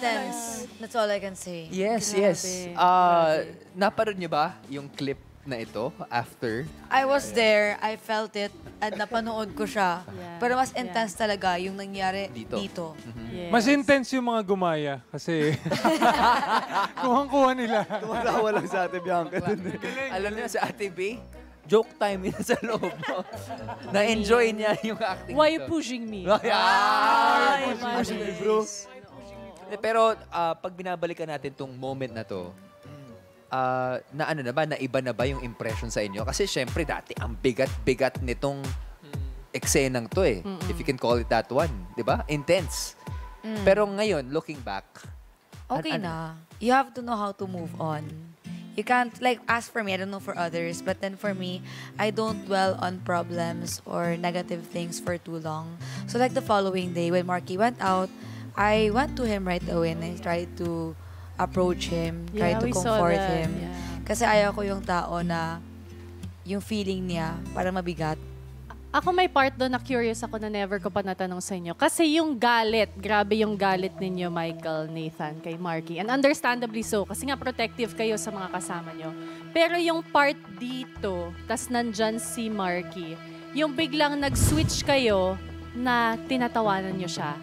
intense. That's all I can say. Yes, yes. Napanood niyo ba yung clip na ito after? I was there, I felt it, at napanood ko siya. Pero mas intense talaga yung nangyari dito. Yes. Mas intense yung mga gumaya kasi kuhang-kuha nila. Tumatawa lang sa Ate Bianca dun. Alam niyo sa Ate B, joke time yun sa loob mo. Na-enjoy niya yung acting. Why you pushing me? Pushing me, bro. Pero pag binabalikan natin tong moment na to, na ano na ba, na iba na ba yung impression sa inyo? Kasi syempre dati ang bigat-bigat nitong eksenang to eh. If you can call it that one, di ba? Intense. Pero ngayon, looking back, okay na. You have to know how to move on. You can't, like, as for me, I don't know for others, but then for me, I don't dwell on problems or negative things for too long. So like the following day, when Marky went out, I went to him right away and I tried to approach him, tried to comfort him. Kasi ayaw ko yung tao na yung feeling niya parang mabigat. Ako may part doon na curious ako na never ko pa natanong sa inyo. Kasi yung galit, grabe yung galit ninyo, Michael, Nathan, kay Marky. And understandably so, kasi nga protective kayo sa mga kasama nyo. Pero yung part dito, tas nandyan si Marky, yung biglang nag-switch kayo na tinatawanan nyo siya.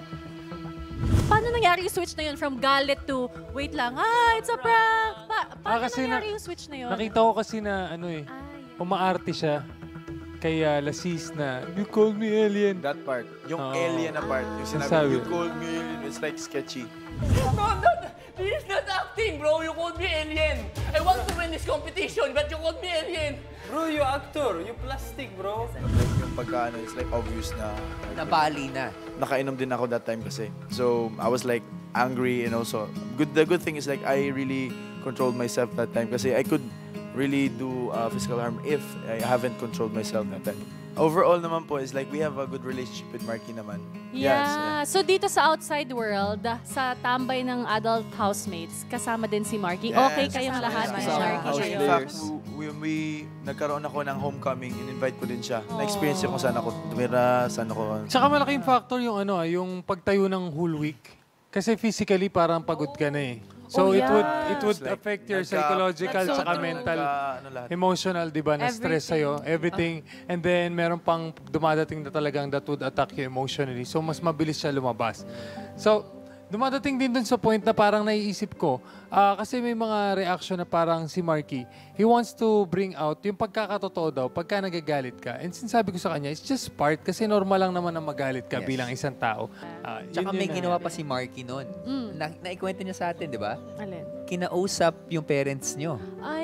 Paano nangyari yung switch na yun from galit to, wait lang, it's a prank? Paano nangyari yung switch na yun? Nakita ko kasi na, umaarte siya. Kaya Lasis na, you called me alien. That part. Yung alien na part. Yung sinabi, you called me alien. It's like sketchy. Bro, this is not acting, bro. You called me alien. I want to win this competition, but you called me alien. Bro, you actor. You plastic, bro. Like yung pagka, it's like obvious na. nabali na. Nakainom din ako that time kasi. So, I was like angry and also, the good thing is like I really controlled myself that time kasi I could really do physical harm if I haven't controlled myself that time. Overall naman po is like we have a good relationship with Marky naman. Yeah. Yes. So dito sa outside world, sa tambay ng adult housemates, kasama din si Marky. Yes. Okay kayong lahat ni Marky. In fact, when we nagkaroon ako ng homecoming, in-invite ko din siya. Na-experience ko kung saan ako tumira, saan ako... Tsaka malaking factor yung yung pagtayo ng whole week. Kasi physically parang pagod ka na eh. So it would affect your psychological tsaka mental, emotional, di ba, na stress sa'yo, everything. And then meron pang dumadating na talagang that would attack you emotionally. So mas mabilis siya lumabas. So dumadating din dun sa point na parang naiisip ko, kasi may mga reaction na parang si Marky, he wants to bring out yung pagkakatotoo daw pagka nagagalit ka. And sinasabi ko sa kanya, it's just part kasi normal lang naman na magalit ka bilang isang tao. Tsaka may ginawa pa si Marky noon. Naikwento niya sa atin, di ba? Alin? Kinausap yung parents niyo.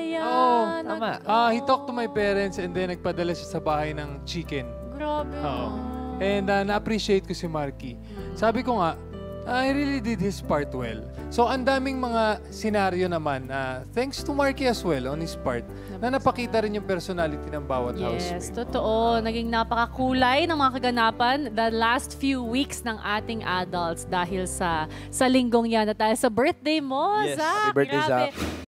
Ayan. Tama. He talked to my parents and then nagpadala siya sa bahay ng chicken. Grabe. And na-appreciate ko si Marky. Sabi ko nga, I really did his part well. So, ang daming mga senaryo naman, thanks to Marky as well on his part, na napakita rin yung personality ng bawat housemate. Yes, totoo. Naging napakakulay ng mga kaganapan the last few weeks ng ating adults dahil sa linggong yan at dahil sa birthday mo, Yes, Zach. happy birthday, Grabe. Zach.